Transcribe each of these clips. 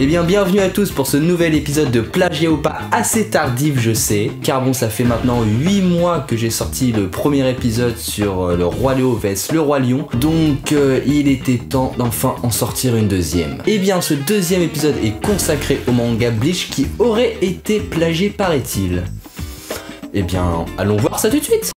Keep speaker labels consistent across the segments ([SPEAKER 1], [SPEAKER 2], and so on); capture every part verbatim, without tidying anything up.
[SPEAKER 1] Eh bien bienvenue à tous pour ce nouvel épisode de Plagiat ou pas, assez tardif je sais, car bon ça fait maintenant huit mois que j'ai sorti le premier épisode sur euh, le Roi Léo vs le Roi Lion, donc euh, il était temps d'enfin en sortir une deuxième. Eh bien ce deuxième épisode est consacré au manga Bleach qui aurait été plagié paraît-il. Eh bien allons voir ça tout de suite.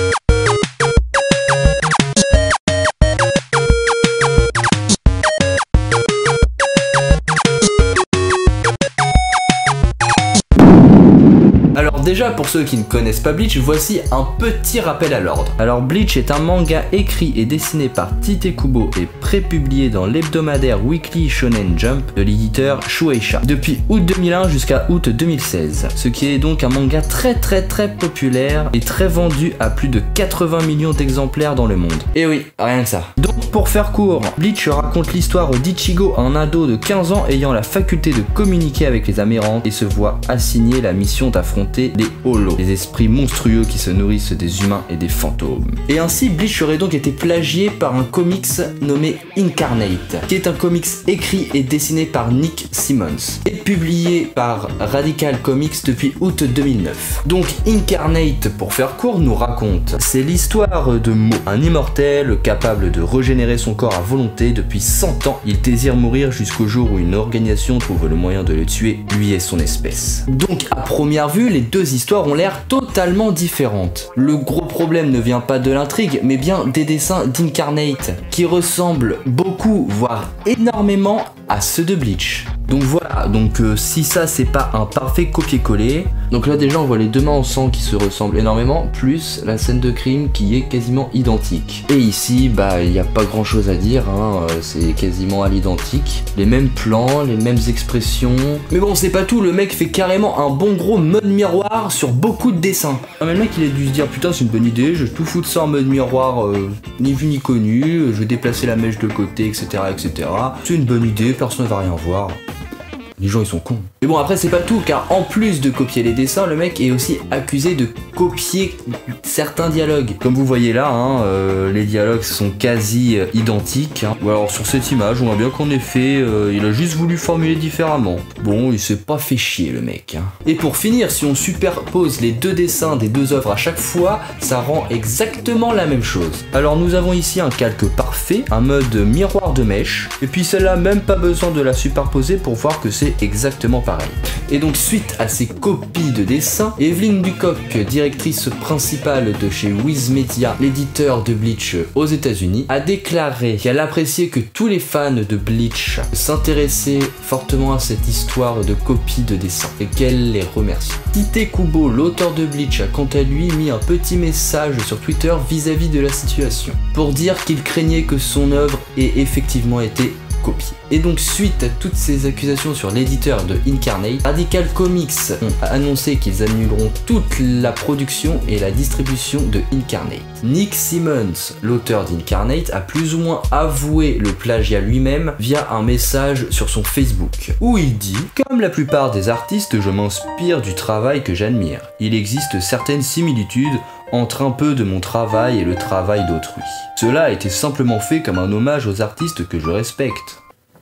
[SPEAKER 1] Alors déjà pour ceux qui ne connaissent pas Bleach, voici un petit rappel à l'ordre. Alors Bleach est un manga écrit et dessiné par Tite Kubo et prépublié dans l'hebdomadaire Weekly Shonen Jump de l'éditeur Shueisha depuis août deux mille un jusqu'à août deux mille seize. Ce qui est donc un manga très très très populaire et très vendu à plus de quatre-vingts millions d'exemplaires dans le monde. Et oui, rien que ça. Donc pour faire court, Bleach raconte l'histoire d'Ichigo, un ado de quinze ans ayant la faculté de communiquer avec les amérantes et se voit assigner la mission d'affronter les Holos, les esprits monstrueux qui se nourrissent des humains et des fantômes. Et ainsi, Bleach aurait donc été plagié par un comics nommé Incarnate, qui est un comics écrit et dessiné par Nick Simmons, et publié par Radical Comics depuis août deux mille neuf. Donc Incarnate, pour faire court, nous raconte, c'est l'histoire de Mo, un immortel capable de régénérer son corps à volonté depuis cent ans. Il désire mourir jusqu'au jour où une organisation trouve le moyen de le tuer, lui et son espèce. Donc à première vue, les deux histoires ont l'air totalement différentes. Le gros problème ne vient pas de l'intrigue, mais bien des dessins d'Incarnate, qui ressemblent beaucoup, voire énormément, à ceux de Bleach. Donc voilà, donc euh, si ça c'est pas un parfait copier-coller, donc là déjà on voit les deux mains en sang qui se ressemblent énormément, plus la scène de crime qui est quasiment identique. Et ici, bah il n'y a pas grand chose à dire, hein, euh, c'est quasiment à l'identique. Les mêmes plans, les mêmes expressions. Mais bon c'est pas tout, le mec fait carrément un bon gros mode miroir sur beaucoup de dessins. Ah, mais le mec il a dû se dire putain c'est une bonne idée, je vais tout foutre ça en mode miroir, euh, ni vu ni connu, je vais déplacer la mèche de côté, et cetera et cetera. C'est une bonne idée, personne ne va rien voir. Les gens ils sont cons. Mais bon après c'est pas tout, car en plus de copier les dessins, le mec est aussi accusé de copier certains dialogues. Comme vous voyez là, hein, euh, les dialogues sont quasi euh, identiques. Hein. Ou alors sur cette image on voit bien qu'en effet euh, il a juste voulu formuler différemment. Bon il s'est pas fait chier le mec. Hein. Et pour finir, si on superpose les deux dessins des deux œuvres à chaque fois, ça rend exactement la même chose. Alors nous avons ici un calque parfait, un mode miroir de mèche, et puis celle-là même pas besoin de la superposer pour voir que c'est exactement pareil. Et donc suite à ces copies de dessins, Evelyn Ducock, directrice principale de chez Viz Media, l'éditeur de Bleach aux États-Unis, a déclaré qu'elle appréciait que tous les fans de Bleach s'intéressaient fortement à cette histoire de copies de dessins et qu'elle les remercie. Tite Kubo, l'auteur de Bleach, a quant à lui mis un petit message sur Twitter vis-à-vis de la situation pour dire qu'il craignait que son œuvre ait effectivement été copié. Et donc suite à toutes ces accusations sur l'éditeur de Incarnate, Radical Comics ont annoncé qu'ils annuleront toute la production et la distribution de Incarnate. Nick Simmons, l'auteur d'Incarnate, a plus ou moins avoué le plagiat lui-même via un message sur son Facebook, où il dit « Comme la plupart des artistes, je m'inspire du travail que j'admire. Il existe certaines similitudes entre un peu de mon travail et le travail d'autrui. Cela a été simplement fait comme un hommage aux artistes que je respecte.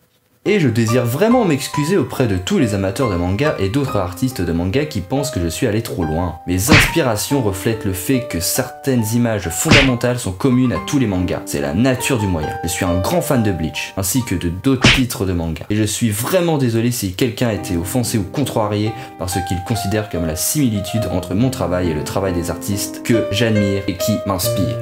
[SPEAKER 1] Et je désire vraiment m'excuser auprès de tous les amateurs de manga et d'autres artistes de manga qui pensent que je suis allé trop loin. Mes inspirations reflètent le fait que certaines images fondamentales sont communes à tous les mangas. C'est la nature du moyen. Je suis un grand fan de Bleach, ainsi que de d'autres titres de manga. Et je suis vraiment désolé si quelqu'un a été offensé ou contrarié par ce qu'il considère comme la similitude entre mon travail et le travail des artistes que j'admire et qui m'inspirent.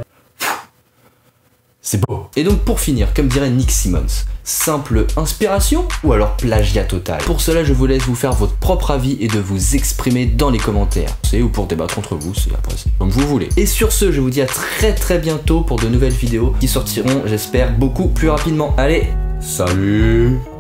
[SPEAKER 1] C'est beau. Et donc pour finir, comme dirait Nick Simmons, simple inspiration ou alors plagiat total? Pour cela, je vous laisse vous faire votre propre avis et de vous exprimer dans les commentaires. C'est ou pour débattre entre vous, c'est après c'est comme vous voulez. Et sur ce, je vous dis à très très bientôt pour de nouvelles vidéos qui sortiront, j'espère, beaucoup plus rapidement. Allez, salut!